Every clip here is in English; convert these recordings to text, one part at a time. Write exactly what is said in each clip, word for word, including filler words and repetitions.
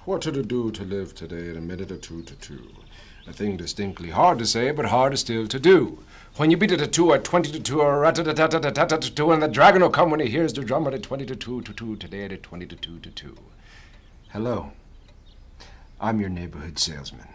What to do to live today in a minute or two to two? A thing distinctly hard to say, but harder still to do. When you beat it at two at twenty to two, or rat-a-tat-tat-tat-tat-tat-two, and the dragon will come when he hears the drum at twenty to two to two, today at twenty to two to two. Hello. I'm your neighborhood salesman.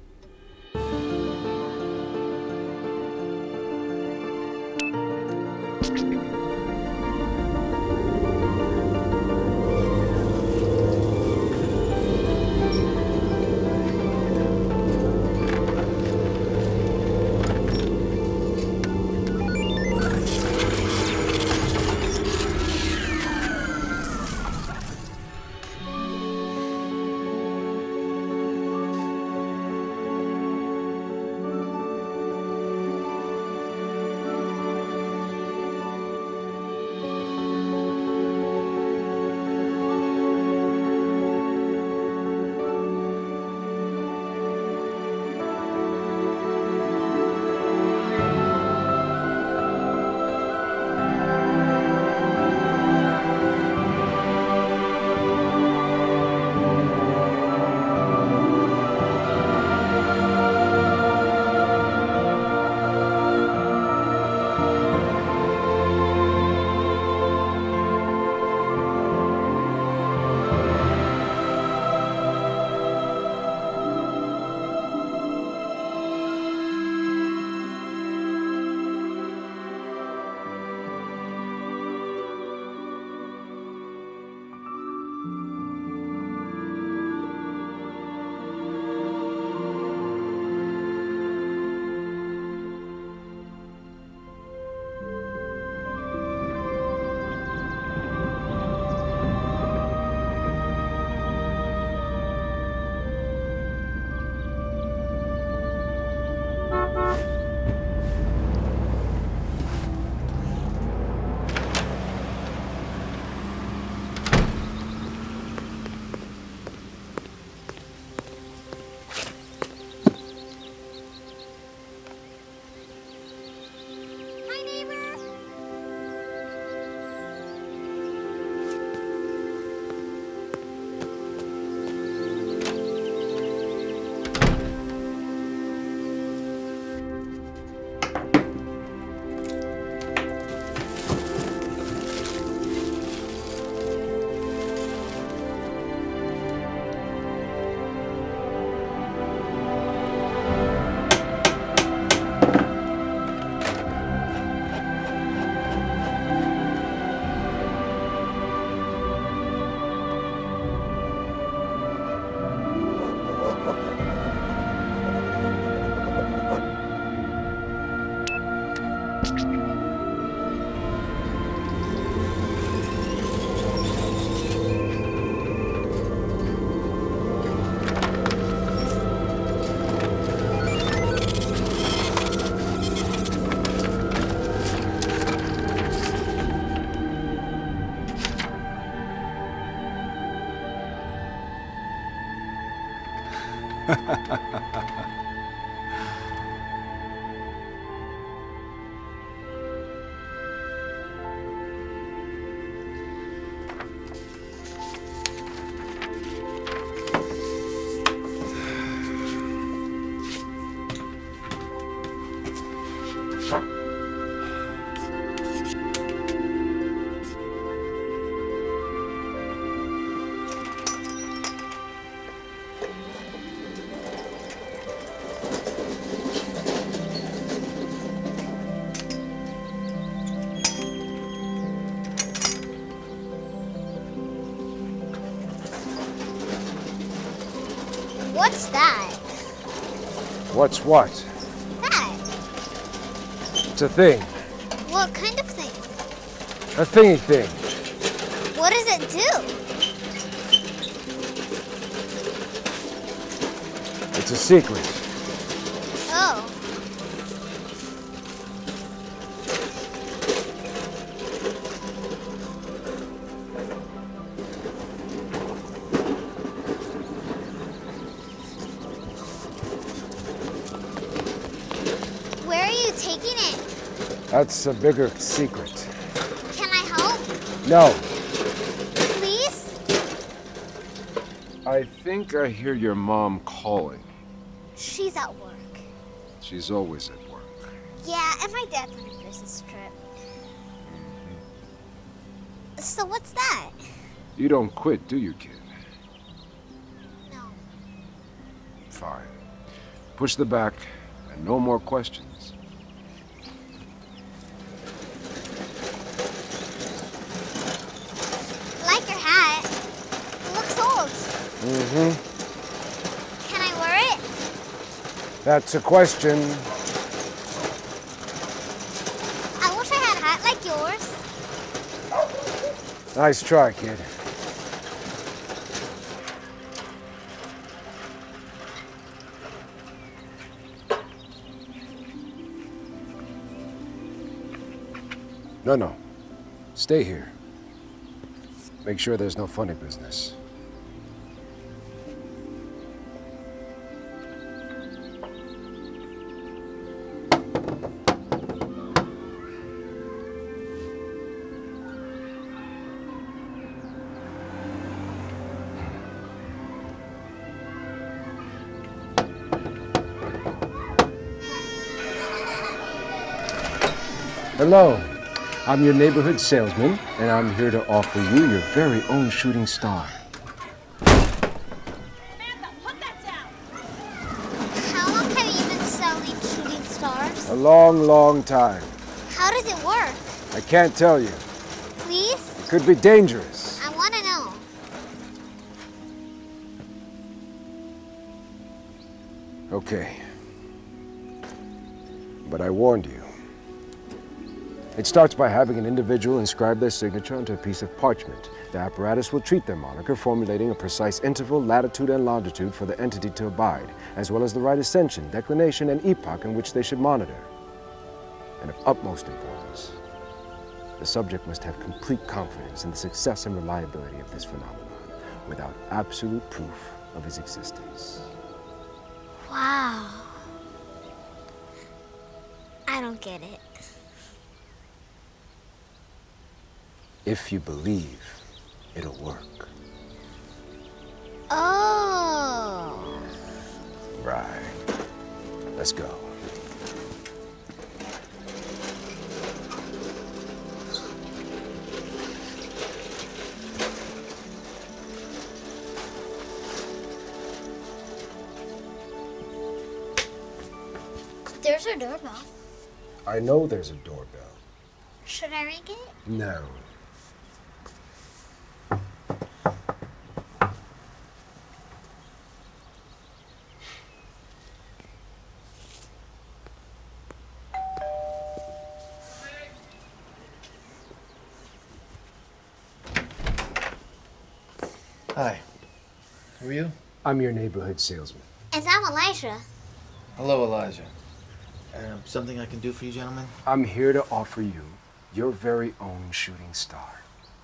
What's that? What's what? That. It's a thing. What kind of thing? A thingy thing. What does it do? It's a secret. Oh. Where are you taking it? That's a bigger secret. Can I help? No. Please? I think I hear your mom calling. She's at work. She's always at work. Yeah, and my dad's on a business trip. Mm-hmm. So what's that? You don't quit, do you, kid? No. Fine. Push the back, and no more questions. Like your hat. It looks old. Mm-hmm. Can I wear it? That's a question. I wish I had a hat like yours. Nice try, kid. No, no. Stay here. Make sure there's no funny business. Hello. I'm your neighborhood salesman, and I'm here to offer you your very own shooting star. Samantha, put that down! How long have you been selling shooting stars? A long, long time. How does it work? I can't tell you. Please? It could be dangerous. I want to know. Okay. But I warned you. It starts by having an individual inscribe their signature onto a piece of parchment. The apparatus will treat their moniker, formulating a precise interval, latitude, and longitude for the entity to abide, as well as the right ascension, declination, and epoch in which they should monitor. And of utmost importance, the subject must have complete confidence in the success and reliability of this phenomenon, without absolute proof of its existence. Wow. I don't get it. If you believe, it'll work. Oh. Right. Let's go. There's a doorbell. I know there's a doorbell. Should I ring it? No. Hi. Who are you? I'm your neighborhood salesman. And I'm Elijah. Hello, Elijah. Um, something I can do for you, gentlemen? I'm here to offer you your very own shooting star.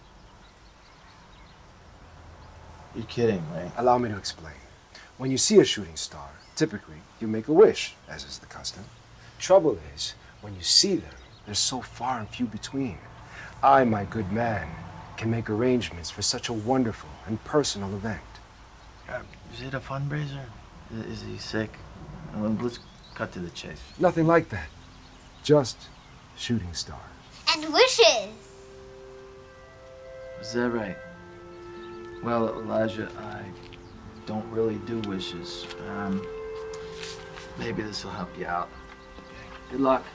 You're kidding, right? Allow me to explain. When you see a shooting star, typically you make a wish, as is the custom. Trouble is, when you see them, they're so far and few between. I, my good man, can make arrangements for such a wonderful and personal event. Uh, is it a fundraiser? Is, is he sick? Well, let's cut to the chase. Nothing like that. Just shooting stars. And wishes. Is that right? Well, Elijah, I don't really do wishes. Um, maybe this will help you out. Okay. Good luck.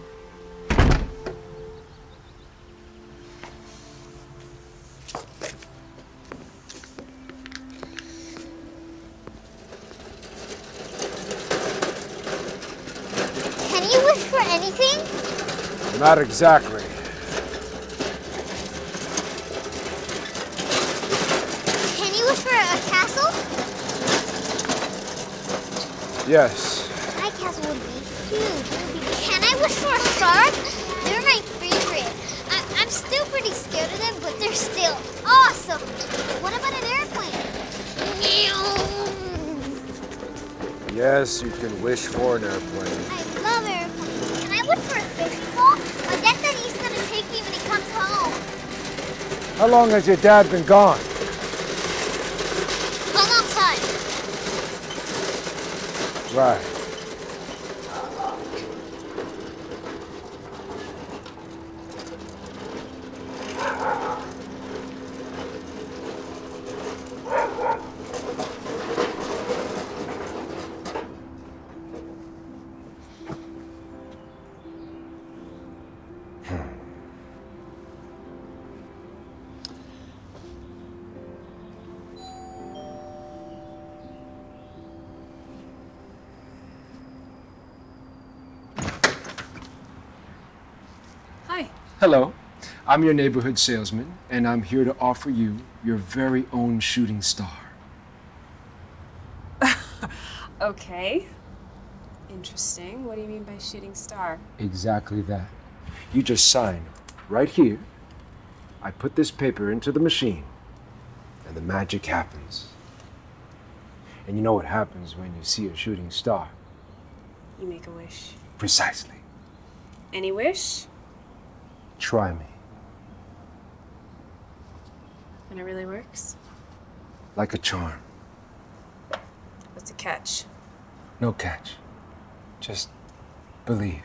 Can you wish for anything? Not exactly. Can you wish for a castle? Yes. My castle would be huge. It would be... Can I wish for a shark? They're my favorite. I I'm still pretty scared of them, but they're still awesome. What about an airplane? Yes, you can wish for an airplane. I love airplanes. Can I wish for a fishing pole? My dad said he's gonna take me when he comes home. How long has your dad been gone? How long Right. Hi. Hello, I'm your neighborhood salesman, and I'm here to offer you your very own shooting star. Okay. Interesting. What do you mean by shooting star? Exactly that. You just sign right here. I put this paper into the machine, and the magic happens. And you know what happens when you see a shooting star? You make a wish. Precisely. Any wish? Try me. And it really works? Like a charm. What's the catch? No catch. Just believe.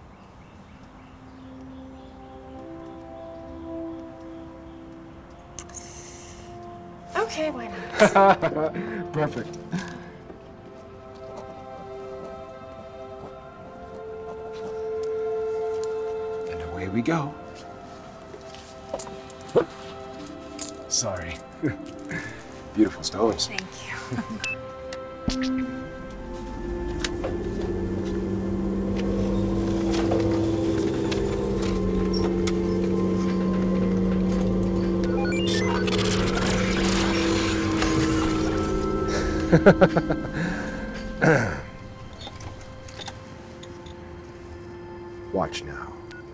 Okay, why not? Perfect. And away we go. Sorry. Beautiful stones. Thank you. Watch now.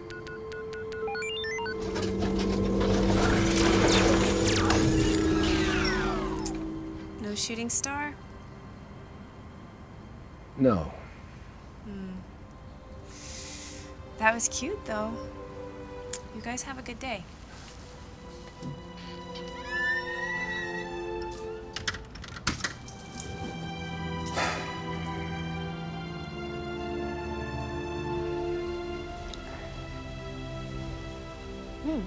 No shooting star? No. That was cute, though. You guys have a good day. Hmm.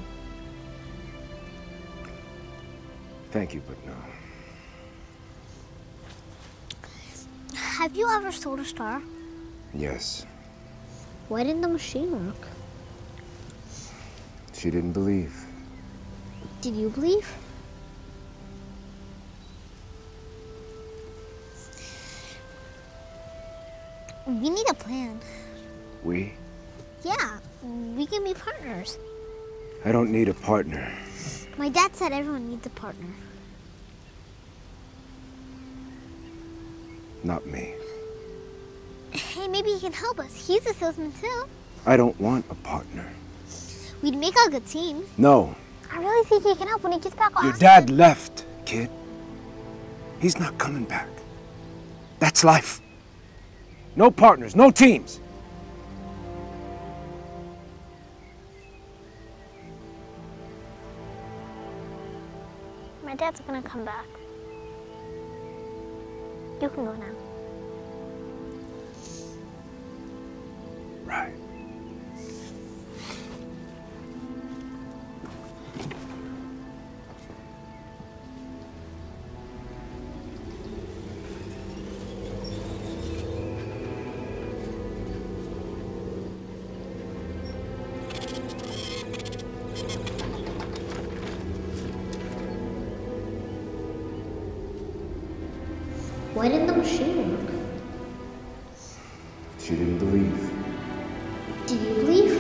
Thank you, but no. Have you ever sold a star? Yes. Why didn't the machine work? She didn't believe. Did you believe? We need a plan. We? Yeah, we can be partners. I don't need a partner. My dad said everyone needs a partner. Not me. Hey, maybe he can help us. He's a salesman too. I don't want a partner. We'd make a good team. No. I really think he can help when he gets back. Your dad left, kid. He's not coming back. That's life. No partners, no teams. My dad's gonna come back. You can go now. Right. Why didn't the machine work? She didn't believe. Did you believe?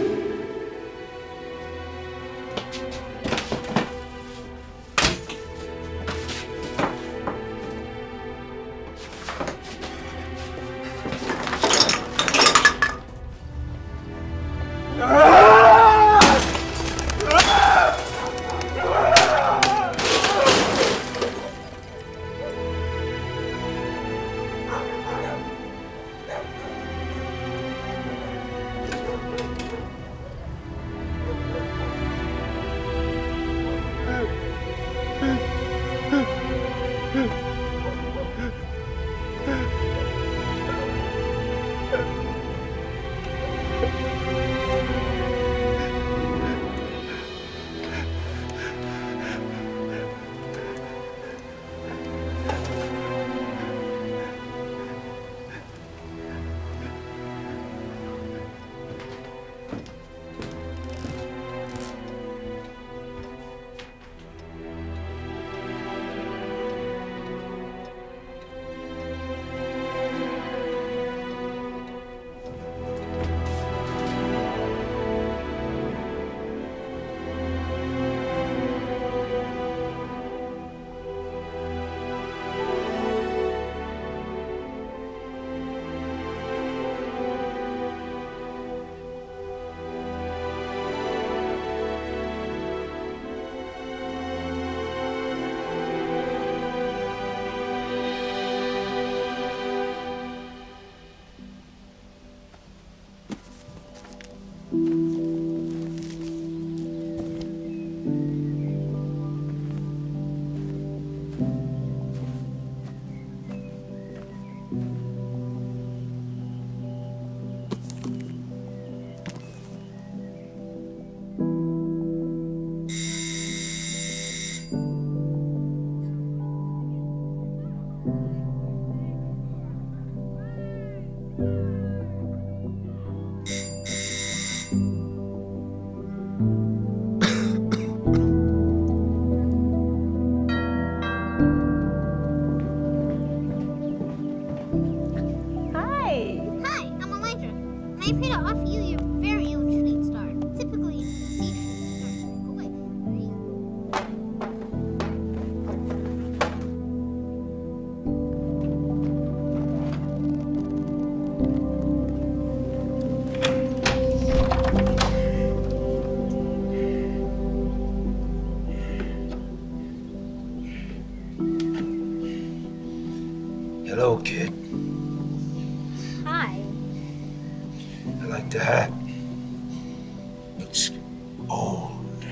Hello, kid. Hi. I like the hat. Looks old.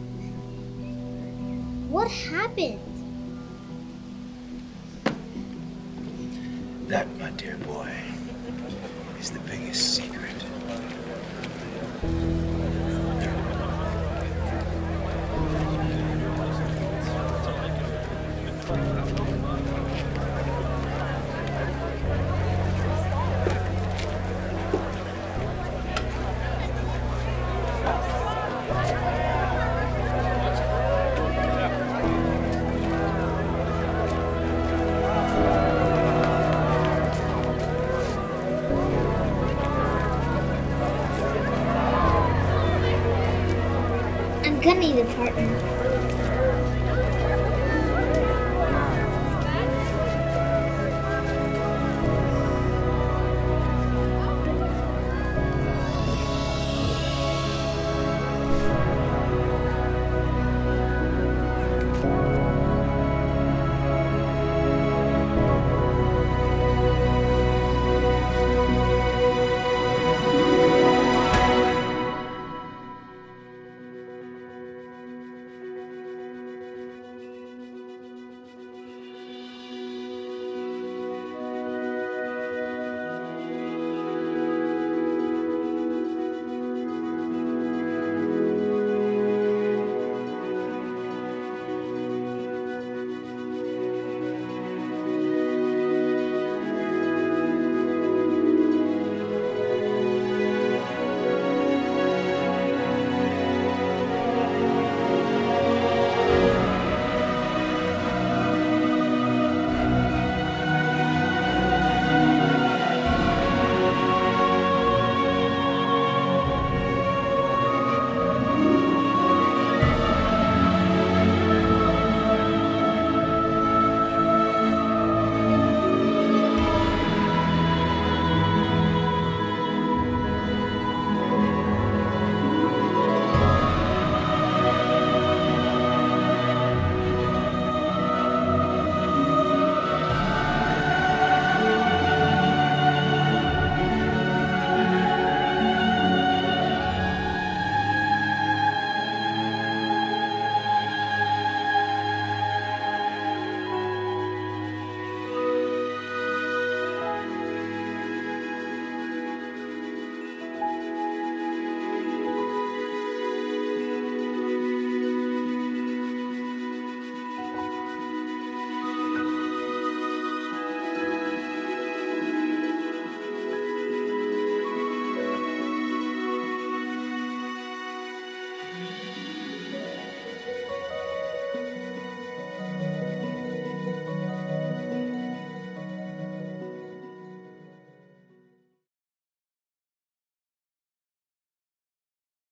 What happened? That, my dear boy, is the biggest secret. I'm gonna need a partner.